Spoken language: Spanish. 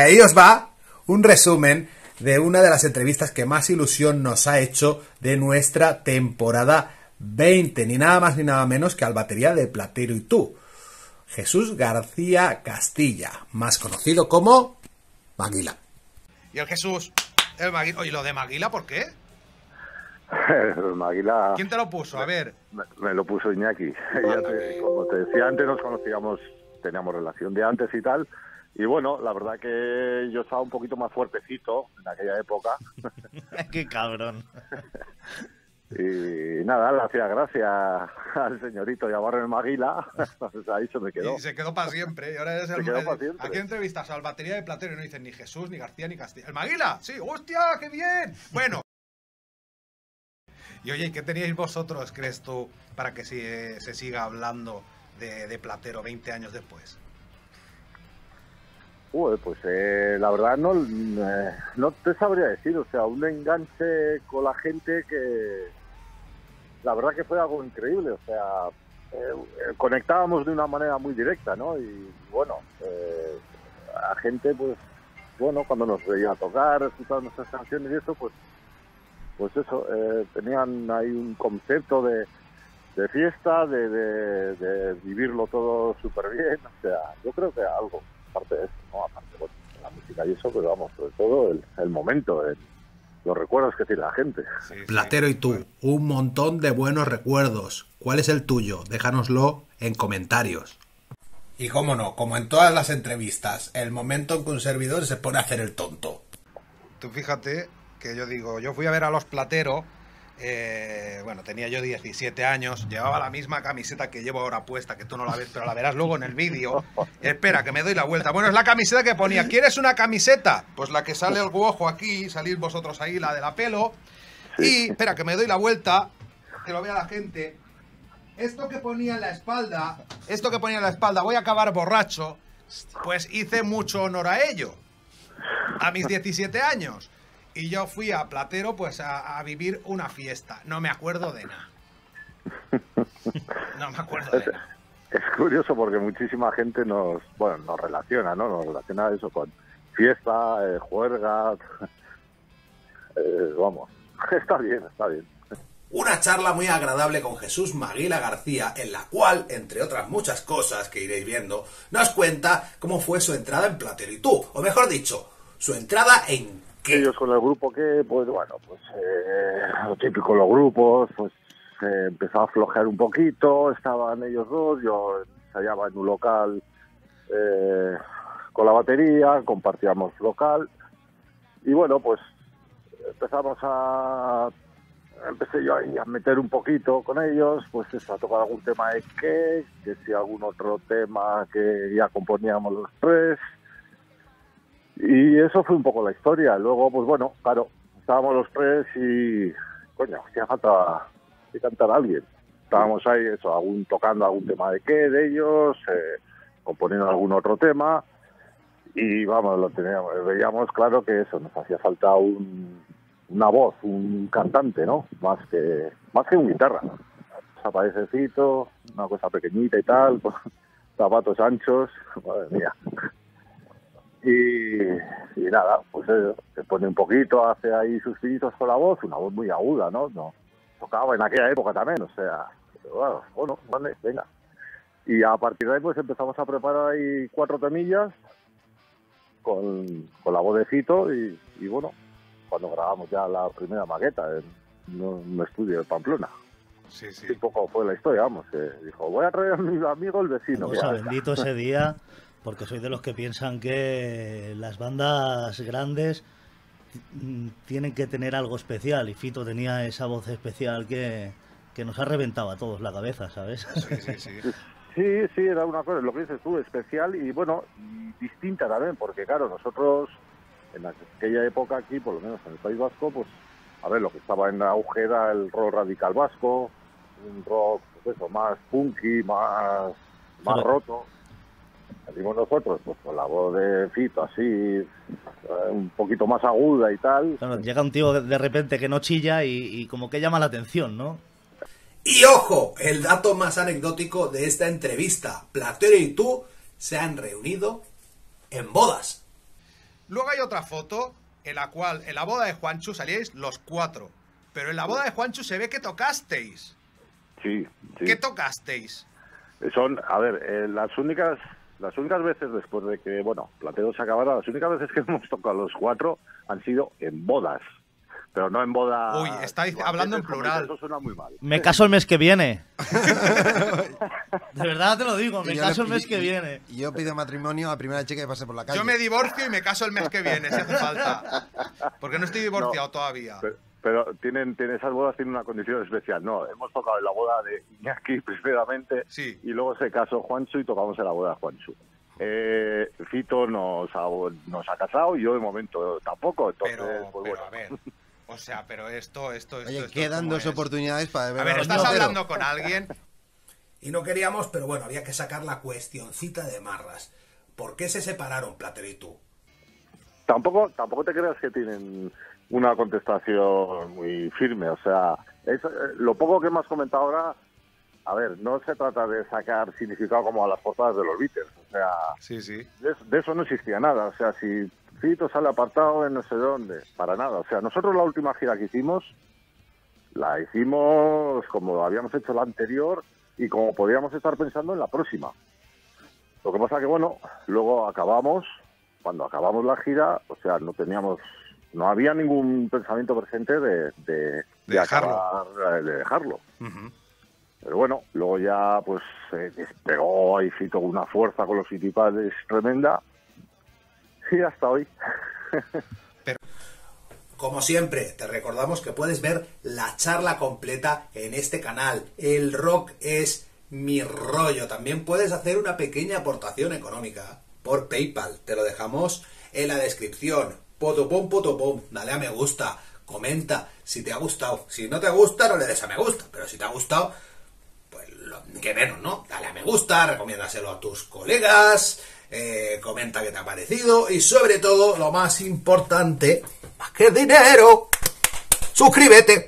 ahí os va un resumen de una de las entrevistas que más ilusión nos ha hecho de nuestra temporada 20, ni nada más ni nada menos que al batería de Platero y tú, Jesús García Castilla, más conocido como Maguila. Y el Jesús, el Maguila. Oye, ¿lo de Maguila por qué? El Maguila... ¿Quién te lo puso? A ver. Me lo puso Iñaki. Como te decía antes, nos conocíamos, teníamos relación de antes y tal. Y bueno, la verdad que yo estaba un poquito más fuertesito en aquella época. ¡Qué cabrón! Y nada, le hacía gracia al señorito llamarme Maguila. Entonces ahí se me quedó. Y se quedó para siempre. Y ahora eres Se quedó para siempre. Aquí entrevistas al batería de Platero y no dicen ni Jesús, ni García, ni Castilla. ¡El Maguila! Sí, ¡hostia, qué bien! Bueno. Y oye, ¿qué teníais vosotros, crees tú, para que se siga hablando de Platero 20 años después? Pues la verdad no te sabría decir, o sea, un enganche con la gente que la verdad que fue algo increíble, o sea, conectábamos de una manera muy directa, ¿no? Y bueno, a gente, pues bueno, cuando nos veía tocar, escuchar nuestras canciones y eso, pues eso, tenían ahí un concepto de fiesta, de vivirlo todo súper bien, o sea, yo creo que algo, aparte de eso, ¿no? Aparte de la música y eso, pero vamos, sobre todo el momento, los recuerdos que tiene la gente. Sí, Platero y tú, un montón de buenos recuerdos. ¿Cuál es el tuyo? Déjanoslo en comentarios. Y cómo no, como en todas las entrevistas, el momento en que un servidor se pone a hacer el tonto. Tú fíjate que yo fui a ver a los Platero, bueno, tenía yo 17 años, llevaba la misma camiseta que llevo ahora puesta, que tú no la ves, pero la verás luego en el vídeo. Espera, que me doy la vuelta. Bueno, es la camiseta que ponía. ¿Quieres una camiseta? Pues la que sale el ojo aquí, salís vosotros ahí, la de la pelo. Y, espera, que me doy la vuelta, que lo vea la gente. Esto que ponía en la espalda, voy a acabar borracho, pues hice mucho honor a ello, a mis 17 años. Y yo fui a Platero pues a vivir una fiesta. No me acuerdo de nada. No me acuerdo de nada. Es curioso porque muchísima gente nos relaciona, ¿no? Nos relaciona eso con fiesta, juerga. Vamos, está bien. Una charla muy agradable con Jesús Maguila García, en la cual, entre otras muchas cosas que iréis viendo, nos cuenta cómo fue su entrada en Platero y tú. O mejor dicho, su entrada en... Ellos con el grupo que, pues bueno, pues lo típico los grupos, pues empezó a flojear un poquito, estaban ellos dos, yo ensayaba en un local con la batería, compartíamos local, y bueno, pues empecé yo ahí a meter un poquito con ellos, pues eso, a tocar algún tema de que si algún otro tema que ya componíamos los tres. Y eso fue un poco la historia. Luego, pues bueno, claro, estábamos los tres y, coño, hacía falta que cantara alguien. Estábamos ahí, eso, tocando algún tema de ellos, componiendo algún otro tema. Y vamos, veíamos claro que eso, nos hacía falta una voz, un cantante, ¿no? Más que un guitarra. Zapadececito, una cosa pequeñita y tal, pues, zapatos anchos, madre mía. Y nada, pues se pone un poquito, hace ahí sus tiritos con la voz, una voz muy aguda, ¿no? Tocaba en aquella época también, o sea, bueno, vale, venga. Y a partir de ahí pues empezamos a preparar ahí 4 temillas con la voz de Fito y bueno, cuando grabamos ya la primera maqueta en un estudio de Pamplona. Sí. Un poco fue la historia, vamos, dijo, voy a traer a mi amigo el vecino. O sea, bendito ese día... Porque soy de los que piensan que las bandas grandes tienen que tener algo especial. Y Fito tenía esa voz especial que nos ha reventado a todos la cabeza, ¿sabes? Sí, era una cosa, lo que dices tú, especial y bueno, distinta también. Porque claro, nosotros en aquella época aquí, por lo menos en el País Vasco, pues a ver, lo que estaba en auge era el rock radical vasco, un rock, pues eso, más punky, más roto. Salimos nosotros, pues con la voz de Fito así, un poquito más aguda y tal. Claro, llega un tío de repente que no chilla y como que llama la atención, ¿no? Y ojo, el dato más anecdótico de esta entrevista. Platero y tú se han reunido en bodas. Luego hay otra foto en la cual en la boda de Juanchu salíais los 4. Pero en la boda de Juanchu se ve que tocasteis. Sí, sí. ¿Qué tocasteis? Son, a ver, las únicas veces después de que, bueno, Platero se acabara, las únicas veces que hemos tocado los 4 han sido en bodas. Pero no en bodas... Uy, estáis hablando en plural. Eso suena muy mal. Me caso el mes que viene. De verdad te lo digo, me caso el mes que viene. Y yo pido matrimonio a la primera chica que pase por la calle. Yo me divorcio y me caso el mes que viene, si hace falta. Porque no estoy divorciado todavía. Pero esas bodas tienen una condición especial. No, hemos tocado en la boda de Iñaki primeramente, sí. Y luego se casó Juanchu y tocamos en la boda de Juanchu. Fito nos ha casado y yo de momento tampoco. Entonces, pero bueno. A ver, o sea, pero esto Oye, quedan 2 oportunidades para ver. A ver, ¿estás hablando con alguien? Y no queríamos, pero bueno, había que sacar la cuestioncita de Marras. ¿Por qué se separaron Platero y tú? Tampoco te creas que tienen una contestación muy firme. O sea, lo poco que hemos comentado ahora, a ver, no se trata de sacar significado como a las portadas de los Beatles. O sea, sí. De eso no existía nada. O sea, si Fito sale apartado en no sé dónde, para nada. O sea, nosotros la última gira que hicimos, la hicimos como habíamos hecho la anterior y como podíamos estar pensando en la próxima. Lo que pasa que, bueno, luego cuando acabamos la gira, o sea, no había ningún pensamiento presente de dejarlo. Uh-huh. Pero bueno, luego ya pues se despegó y Fito con una fuerza con los Fitipaldis tremenda y hasta hoy. Como siempre, te recordamos que puedes ver la charla completa en este canal. El rock es mi rollo. También puedes hacer una pequeña aportación económica por PayPal. Te lo dejamos en la descripción. Potopom, dale a me gusta, comenta si te ha gustado. Si no te gusta, no le des a me gusta. Pero si te ha gustado, pues que menos, ¿no? Dale a me gusta, recomiéndaselo a tus colegas, comenta qué te ha parecido y sobre todo, lo más importante, más que dinero, suscríbete.